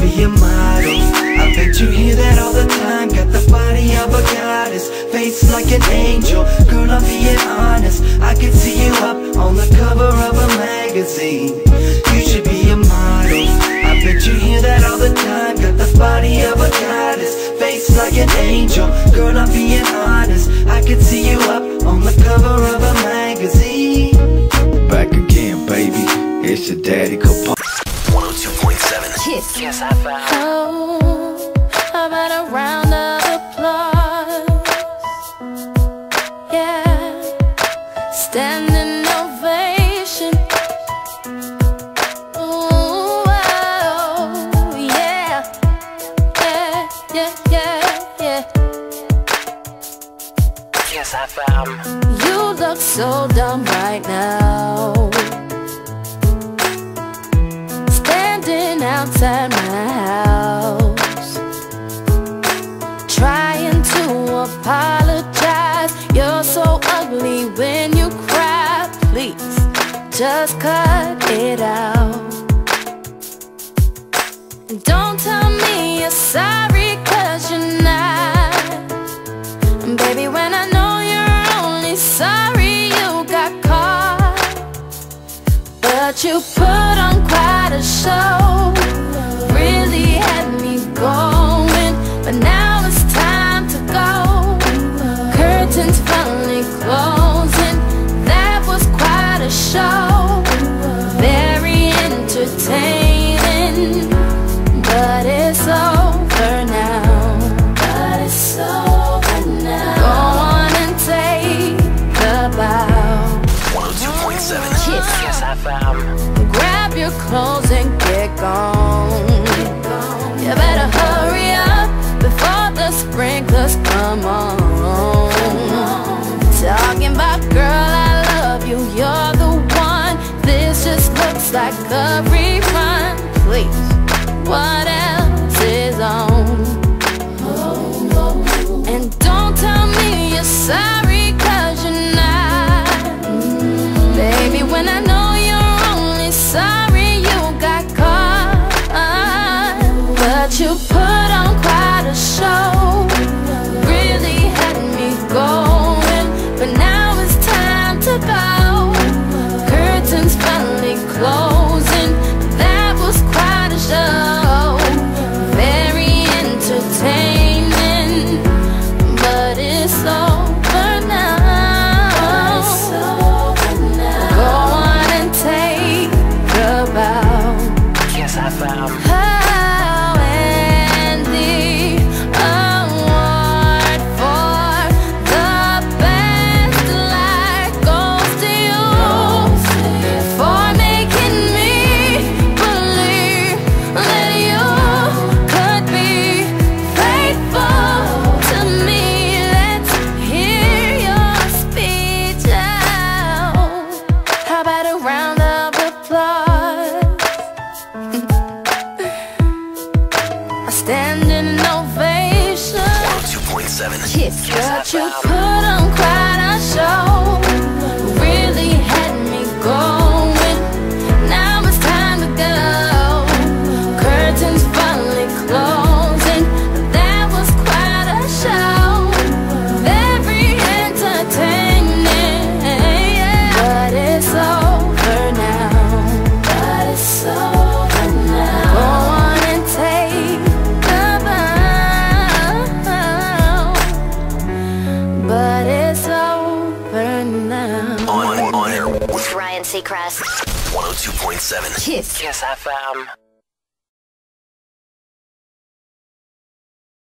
be a model. I bet you hear that all the time. Got the body of a goddess, face like an angel. Girl, I'm being honest, I can see you up on the cover of a magazine. You should be a model. I bet you hear that all the time. Got the body of a goddess, face like an angel. Girl, I'm being honest, I can see you up on the cover of a magazine. Back again, baby, it's your daddy Capone. 102.7 Kiss. Kiss FM. Oh, how about a round of applause? Yeah, standing ovation. Ooh, oh, yeah, yeah, yeah, yeah, yeah. Kiss FM. You look so dumb right now, standing outside my house, trying to apologize. You're so ugly when you cry. Please, just cut it out. And don't tell me you're sorry, 'cause you're not. And baby, when I know you're only sorry you got caught, but you put on quite a show, really had me going. But now it's time to go, curtains finally closing. That was quite a show, very entertaining. But it's over now, but it's over now. Go on and take a bow. 102.7 Kiss. Kiss FM. Grab your clothes and get gone. You better hurry up before the sprinklers come on. Talking about, girl, I love you, you're the one. This just looks like a rerun. Please, what else is on? And don't tell me you're sorry, 'cause you're not. Baby, when I know you're only sorry you got caught, but you put on quite a show, really had me going. But now it's time to go, curtains finally closing. That was quite a show, very entertaining. But it's over now. Go on and take a bow. Kiss FM. Oh, and the award for the best life goes to you, for making me believe that you could be faithful to me. Let's hear your speech out. How about a round of applause? A standing ovation. 102.7 Kiss. Kiss But you FM. put on quite a show, really had me going. Now it's time to go, curtains finally closing. That was quite a show, very entertaining. But it's over now, but it's over now. Go on and take a bow, but it's over now. On air with Ryan Seacrest. 102.7 Kiss. Kiss FM.